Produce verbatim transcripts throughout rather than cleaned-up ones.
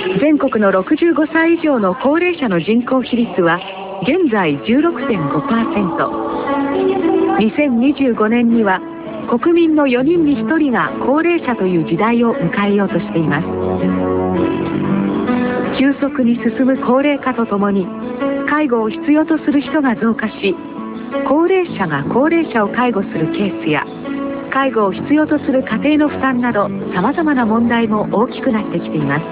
全国のろくじゅうごさい以上の高齢者の人口比率は現在 じゅうろくてんごパーセント。にせんにじゅうごねんには国民のよにんにひとりが高齢者という時代を迎えようとしています。急速に進む高齢化とともに介護を必要とする人が増加し、高齢者が高齢者を介護するケースや介護を必要とする家庭の負担など、さまざまな問題も大きくなってきています。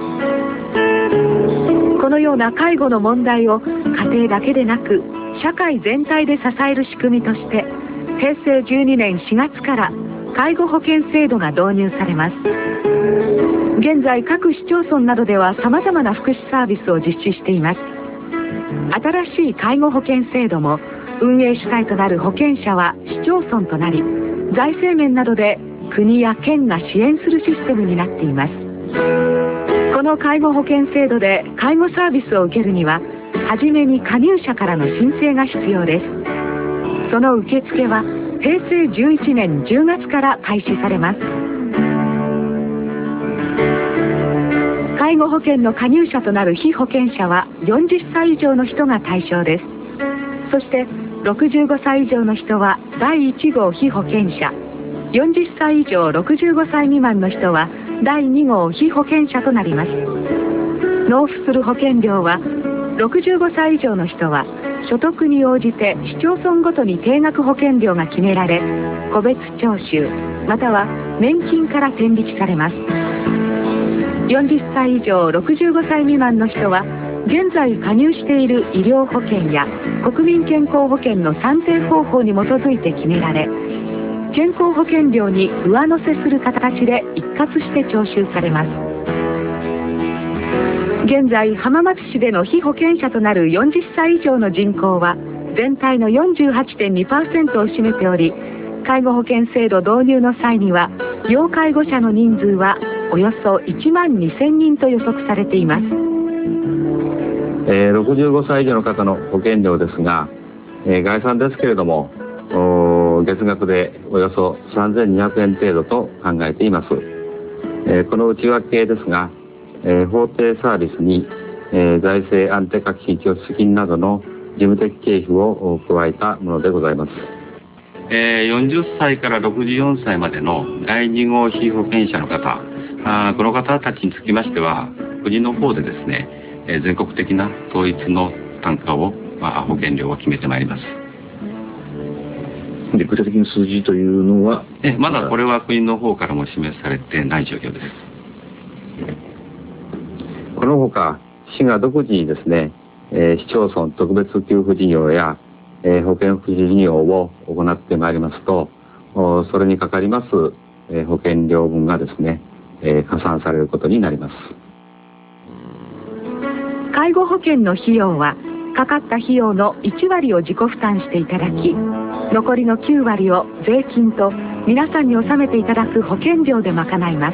このような介護の問題を家庭だけでなく社会全体で支える仕組みとして、へいせいじゅうにねんしがつから介護保険制度が導入されます。現在各市町村などではさまざまな福祉サービスを実施しています。新しい介護保険制度も運営主体となる保険者は市町村となり、財政面などで国や県が支援するシステムになっています。この介護保険制度で介護サービスを受けるには、はじめに加入者からの申請が必要です。その受付はへいせいじゅういちねんじゅうがつから開始されます。介護保険の加入者となる被保険者はよんじゅっさい以上の人が対象です。そしてろくじゅうごさい以上の人はだいいちごう被保険者、よんじゅっさい以上ろくじゅうごさい未満の人はだいにごう被保険者となります。納付する保険料はろくじゅうごさい以上の人は所得に応じて市町村ごとに定額保険料が決められ、個別徴収または年金から天引きされます。よんじゅっさい以上ろくじゅうごさい未満の人は現在加入している医療保険や国民健康保険の算定方法に基づいて決められ、健康保険料に上乗せする形で一括して徴収されます。現在浜松市での被保険者となるよんじゅっさい以上の人口は全体の よんじゅうはちてんにパーセント を占めており、介護保険制度導入の際には要介護者の人数はおよそいちまんにせんにんと予測されています。 えー、ろくじゅうごさい以上の方の保険料ですが、えー、概算ですけれども月額でおよそさんぜんにひゃくえん程度と考えています。えー、この内訳ですが、えー、法定サービスに、えー、財政安定化基金拠出金などの事務的経費を加えたものでございます。 えー、よんじゅっさいからろくじゅうよんさいまでのだいにごう被保険者の方、あこの方たちにつきましては国の方でですね、えー、全国的な統一の単価を、まあ、保険料を決めてまいります。 で具体的な数字というのはえまだこれは国の方からも示されてない状況です。 このほか市が独自にですね、えー、市町村特別給付事業や、えー、保健福祉事業を行ってまいりますと、それにかかります、えー、保険料分がですね、えー、加算されることになります。 介護保険の費用はかかった費用のいちわりを自己負担していただき、残りのきゅうわりを税金と皆さんに納めていただく保険料で賄います。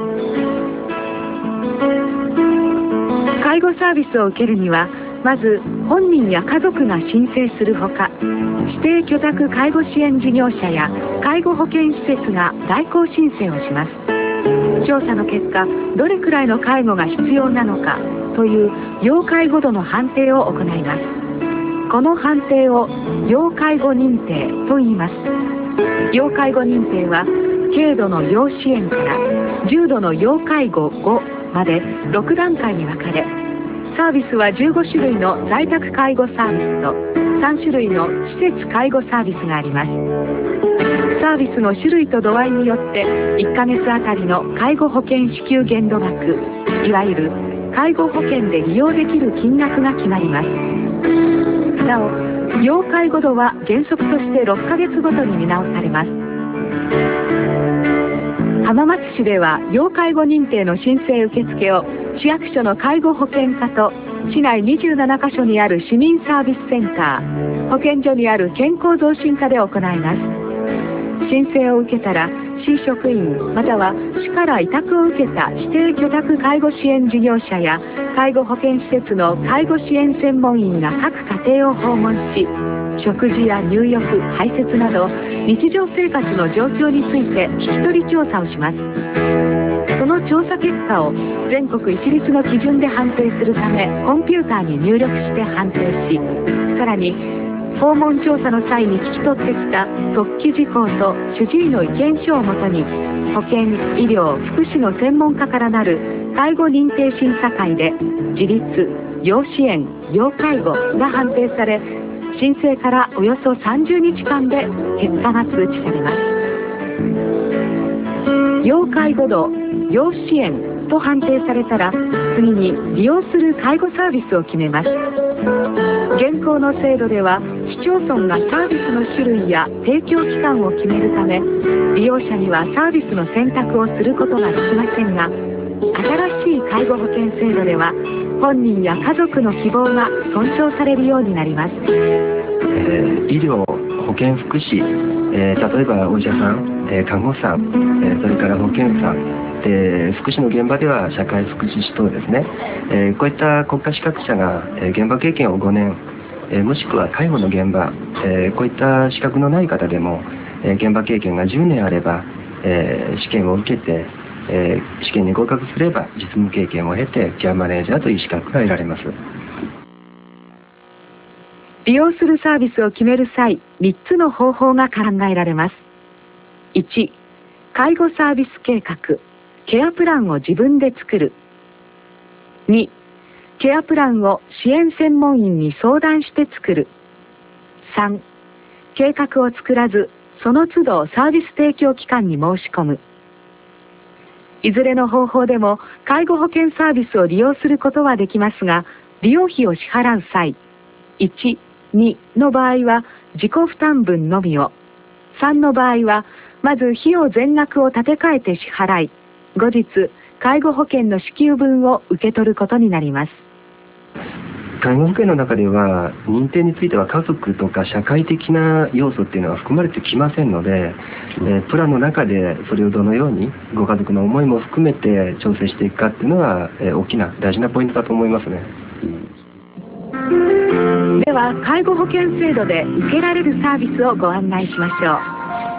介護サービスを受けるにはまず本人や家族が申請するほか、指定居宅介護支援事業者や介護保険施設が代行申請をします。調査の結果、どれくらいの介護が必要なのかという要介護度の判定を行います。この判定を要介護認定と言います。要介護認定は軽度の要支援から重度の要介護ごまでろくだんかいに分かれ、サービスはじゅうごしゅるいの在宅介護サービスとさんしゅるいの施設介護サービスがあります。サービスの種類と度合いによっていっかげつあたりの介護保険支給限度額、いわゆる介護保険で利用できる金額が決まります。なお、要介護度は原則としてろっかげつごとに見直されます。浜松市では要介護認定の申請受付を市役所の介護保険課と市内にじゅうななかしょにある市民サービスセンター、保健所にある健康増進課で行います。申請を受けたら市職員または市から委託を受けた指定居宅介護支援事業者や介護保険施設の介護支援専門員が各家庭を訪問し、食事や入浴、排泄など日常生活の状況について聞き取り調査をします。 その調査結果を全国一律の基準で判定するためコンピューターに入力して判定し、さらに訪問調査の際に聞き取ってきた特記事項と主治医の意見書をもとに保健、医療、福祉の専門家からなる介護認定審査会で自立、要支援、要介護が判定され、申請からおよそさんじゅうにちかんで結果が通知されます。要介護度、要支援と判定されたら次に利用する介護サービスを決めます。現行の制度では市町村がサービスの種類や提供期間を決めるため、利用者にはサービスの選択をすることができませんが、新しい介護保険制度では本人や家族の希望が尊重されるようになります。 えー、医療、保健福祉、えー、例えばお医者さん、えー、看護師さん、えー、それから保健婦さん、で福祉の現場では社会福祉士等ですね、えー、こういった国家資格者が、えー、現場経験をごねん、えー、もしくは介護の現場、えー、こういった資格のない方でも、えー、現場経験がじゅうねんあれば、えー、試験を受けて、えー、試験に合格すれば実務経験を経てケアマネージャーという資格が得られます。 利用するサービスを決める際、みっつの方法が考えられます。いち、介護サービス計画、ケアプランを自分で作る。に、ケアプランを支援専門員に相談して作る。さん、計画を作らず、その都度サービス提供機関に申し込む。いずれの方法でも介護保険サービスを利用することはできますが、利用費を支払う際、いち、にの場合は自己負担分のみを、さんの場合はまず費用全額を立て替えて支払い、後日介護保険の支給分を受け取ることになります。 介護保険の中では認定については家族とか社会的な要素っていうのは含まれてきませんので、えー、プランの中でそれをどのようにご家族の思いも含めて調整していくかっていうのは、えー、大きな大事なポイントだと思いますね。 では介護保険制度で受けられるサービスをご案内しましょう。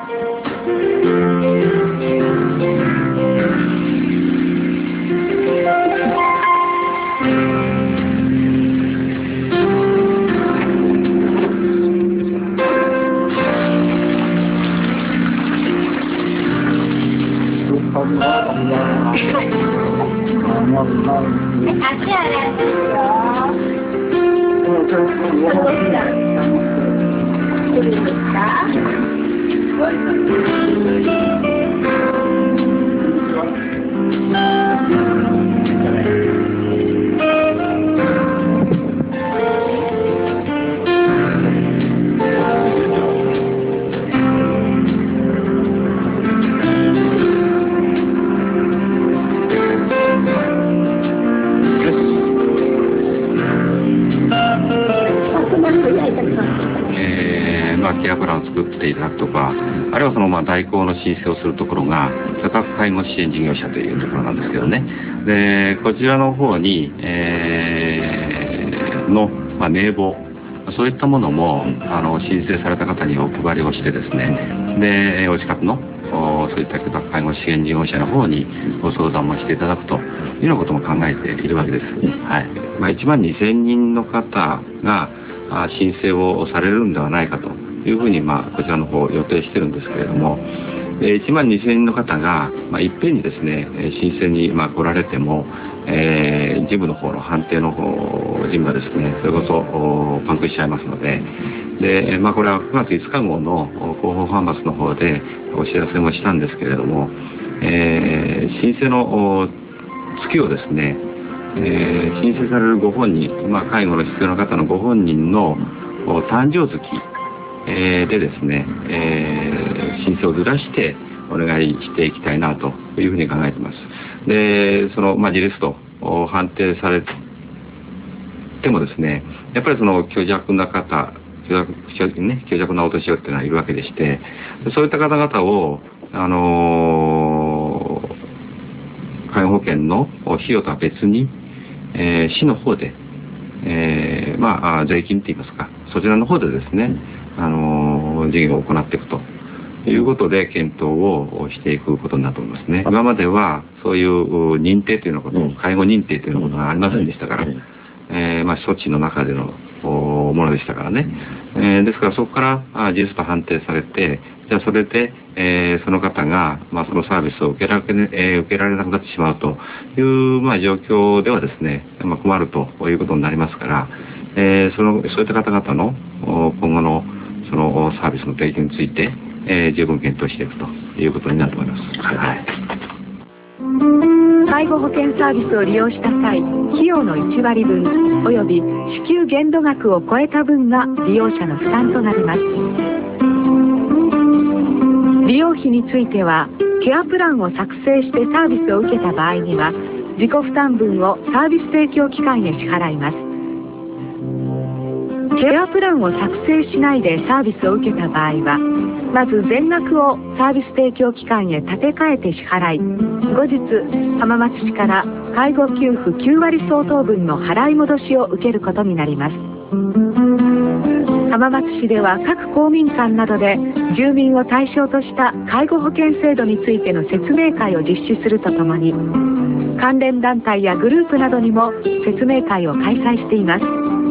ケアプランを作っていただくとか、あるいはそのまあ代行の申請をするところが居宅介護支援事業者というところなんですけどね。でこちらの方に、えー、の、まあ、名簿、そういったものもあの申請された方にお配りをしてですね、でお近くのそういった居宅介護支援事業者の方にご相談もしていただくというようなことも考えているわけです。はい。まあ、いちまんにせんにんの方が申請をされるんではないかというふうに、まあ、こちらの方予定してるんですけれども、いちまんにせんにんの方が、まあ、いっぺんにですね申請に、まあ、来られても、えー、事務の方の判定の方事務がですねそれこそパンクしちゃいますので、で、まあ、これはくがついつか号の広報ファンバスの方でお知らせもしたんですけれども、えー、申請の月をですね、えー、申請されるご本人、まあ、介護の必要な方のご本人の誕生月でですね、えー、申請をずらしてお願いしていきたいなというふうに考えています。で、その、まあ、自立と判定されてもですね、やっぱりその虚弱な方、虚弱、ね、虚弱なお年寄りっていうのはいるわけでして、そういった方々を、あのー、介護保険の費用とは別に、えー、市の方で、えー、まあ、税金って言いますか、そちらの方でですね、あのー、事業を行っていくということで検討をしていくことになると思いますね。今まではそういう認定というようなこと、介護認定というようなことがありませんでしたから、えー、まあ処置の中でのものでしたからね。えー、ですからそこから事実と判定されて、じゃあそれで、えー、その方が、まあ、そのサービスを受けられ、ねえー、受けられなくなってしまうという、まあ、状況ではですね、まあ、困るということになりますから、えー、そのそういった方々の今後のそのサービスの提供について、えー、十分検討していくということになると思います。はい。 介護保険サービスを利用した際、費用のいち割ぶんおよび支給限度額を超えた分が利用者の負担となります。利用費については、ケアプランを作成してサービスを受けた場合には、自己負担分をサービス提供機関へ支払います。ケアプランを作成しないでサービスを受けた場合は、まず全額をサービス提供機関へ立て替えて支払い、後日浜松市から介護給付きゅう割相当分の払い戻しを受けることになります。浜松市では各公民館などで住民を対象とした介護保険制度についての説明会を実施するとともに、関連団体やグループなどにも説明会を開催しています。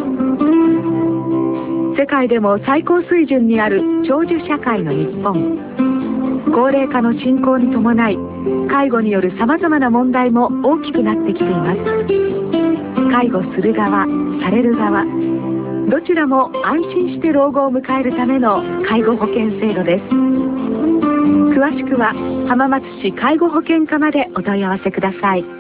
世界でも最高水準にある長寿社会の日本。高齢化の進行に伴い、介護によるさまざまな問題も大きくなってきています。介護する側、される側、どちらも安心して老後を迎えるための介護保険制度です。詳しくは浜松市介護保険課までお問い合わせください。